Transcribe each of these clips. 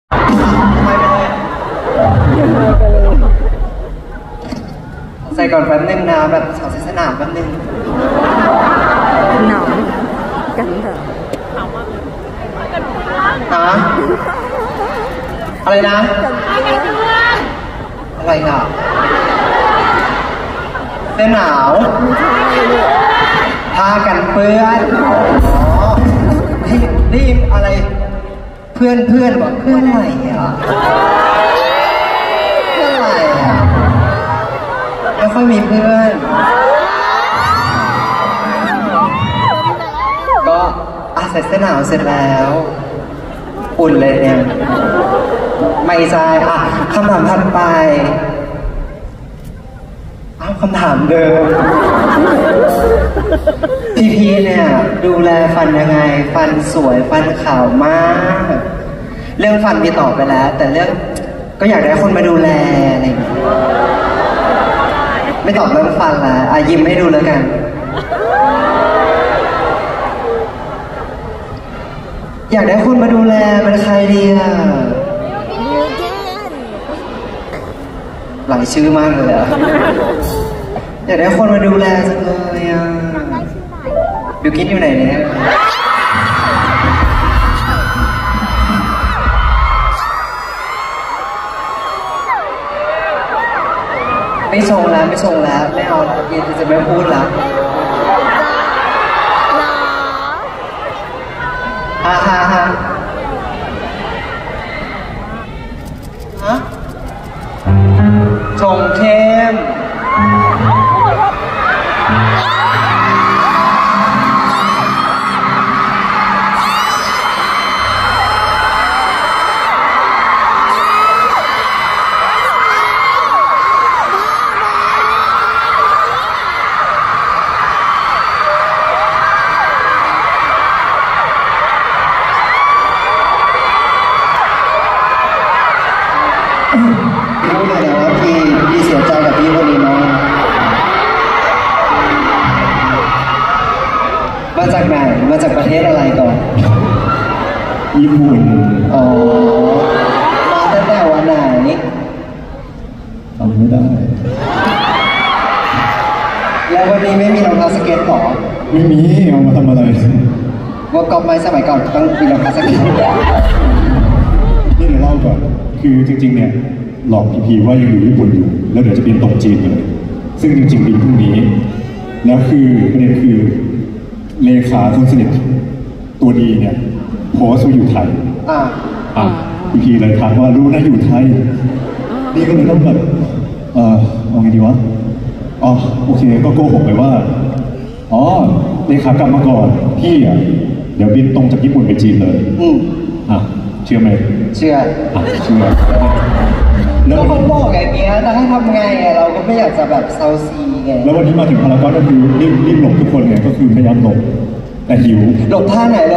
ใส่ก่อนแป๊บนึงนะแบบสาวสนามแป๊บนึงหนาวกันเถอะฮะอะไรนะอะไรอ่ะเสื้อหนาวผ้ากันเปื้อนอ๋อนี่อะไรเพื่อนบอกเพื่อนอะไรอ่ะเพื่อนอะไรอ่ะไม่ค่อยมีเพื่อนก็ใส่เสื้อหนาวเสร็จแล้วอุ่นเลยเนี่ยไม่ใช่คำถามถัดไปคำถามเดิมพี่เนี่ยดูแลฟันยังไงฟันสวยฟันขาวมากเรื่องฟันพี่ตอบไปแล้วแต่เรื่องก็อยากได้คนมาดูแลอะไรอย่างเงี้ยไม่ตอบเรื่องฟันละยิ้มให้ดูแล้วกันอยากได้คนมาดูแลเป็นใครดีอ่ะหลายชื่อมากเลยอ่ะอยากได้คนมาดูแลจังเลยอ่ะบิวกิ้นอยู่ไหนเนี่ยไม่ชงแล้วไม่เอาเย็นจะไม่พูดแล้วฮ่าชงเข้มรู้เลยนะว่าพี่เสียใจกับพี่คนนี้มากมาจากไหนมาจากประเทศอะไรก่อนญี่ปุ่นอ๋อมาตั้งแต่วันไหนจำไม่ได้แล้ววันนี้ไม่มีรองเท้าสเก็ตหรอไม่มีเอามาทำอะไรว่ากอล์ฟไม้สมัยก่อนต้องมีรองเท้าสเก็ตนี่เดี๋ยวเล่าก่อนคือจริงๆเนี่ยหลอกพีว่ายังอยู่ญี่ปุ่นอยู่แล้วเดี๋ยวจะบินตรงจีนเลยซึ่งจริงๆบินพรุ่งนี้แล้วคือประเด็นคือเลขาคนสนิทตัวดีเนี่ยโพสต์ว่าอยู่ไทยพีเลยถามว่ารู้นะอยู่ไทยนี่ก็เลยต้องแบบเอาไงดีวะอ๋อโอเคก็โกหกไปว่าอ๋อเลขากลับมาก่อนพี่เดี๋ยวบินตรงจากญี่ปุ่นไปจีนเลยเชื่อไหมเชื่อเชื่อแล้วเขาบอกอย่างเงี้ยจะให้ทำไงเราก็ไม่อยากจะแบบเซาซีไงแล้ววันนี้มาถึงพารากอนก็คือรีบหลบทุกคนไงก็คือพยายามหลบแต่หิวหลบท่าไหน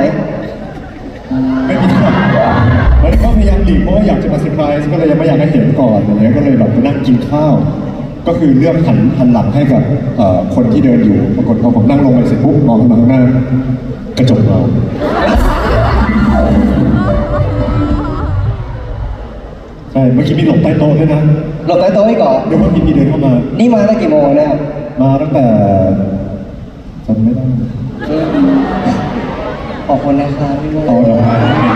ไม่มีท่าวันนี้ก็พยายามหลีกเพราะว่าอยากจะมาเซอร์ไพรส์ก็เลยยังไม่อยากให้เห็นก่อนอย่างเงี้ยก็เลยแบบไปนั่งกินข้าวก็คือเลือกหันหลังให้กับคนที่เดินอยู่ปรากฏพอผมนั่งลงไปเสร็จปุ๊บมองขึ้นมาข้างหน้ากระจกเราใช่เมื่อกี้มีหลบใต้โต๊ะด้วยนะหลบใต้โต๊ะอีกเหรอเดี๋ยวเมื่อกี้มีเดินเข้ามานี่มาตั้งกี่โมงเนี่ยมาตั้งแต่จำไม่ได้ขอบคุณนะครับพี่โมขอบคุณนะครับ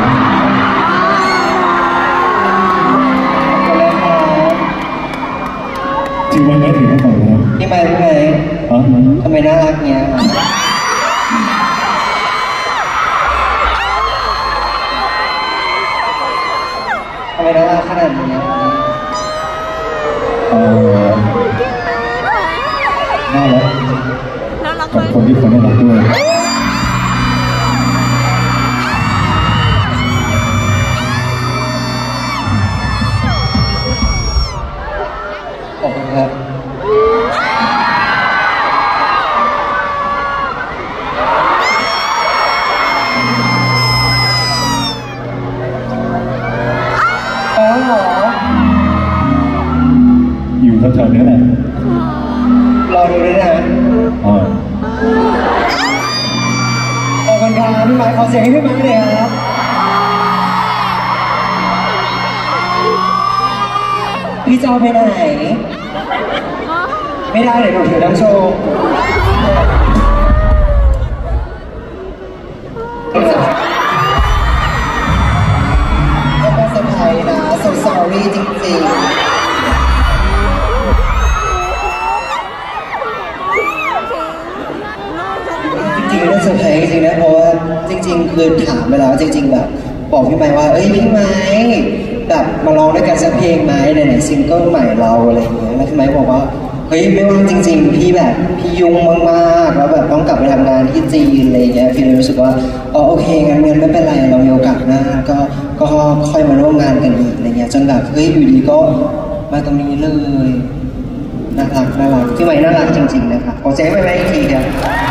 จริงวันนี้ถึงต้องไปนะนี่มาได้ไงทำไมน่ารักเงี้ยทำไมน่ารักขนาดนี้น่ารักขอบคุณที่คนน่ารักด้วยขอบคุณครับอยู่แถวๆนี้แหละรอดูด้วยนะขอบคุณครับพี่ไม้ขอเสียงให้พี่ไม้เลยครับพี่จะเอาไปไหนไม่ได้เดี๋ยวหนูถือน้ำโชว์ก็เป็นเซอร์ไพรส์นะ so sorry จริงๆจริงๆเรื่องเซอร์ไพรส์จริงๆนะเพราะว่าจริงๆคือถามไปแล้วจริงๆแบบบอกพี่ไม้ว่าเอ้ยพี่ไม้แบบมาร้องด้วยกันสักเพลงไหมไหนๆซิงเกิลใหม่เราอะไรอย่างเงี้ยแล้วพี่ไม้บอกว่าเฮ้ยไม่ว่างจริงๆพี่แบบพี่ยุ่งมากๆแล้วแบบต้องกลับไปทำงานที่จีนอะไรอย่างเงี้ยพี่เลยรู้สึกว่าอ๋อโอเคงั้นไม่เป็นไรเรามีโอกาสหน้าก็ค่อยมาร่วมงานกันอีกอะไรเงี้ยจนแบบเฮ้ยอยู่ดีก็มาตรงนี้เลยน่ารักพี่ไม้น่ารักจริงๆนะครับขอเสียงให้ไม้อีกทีครับ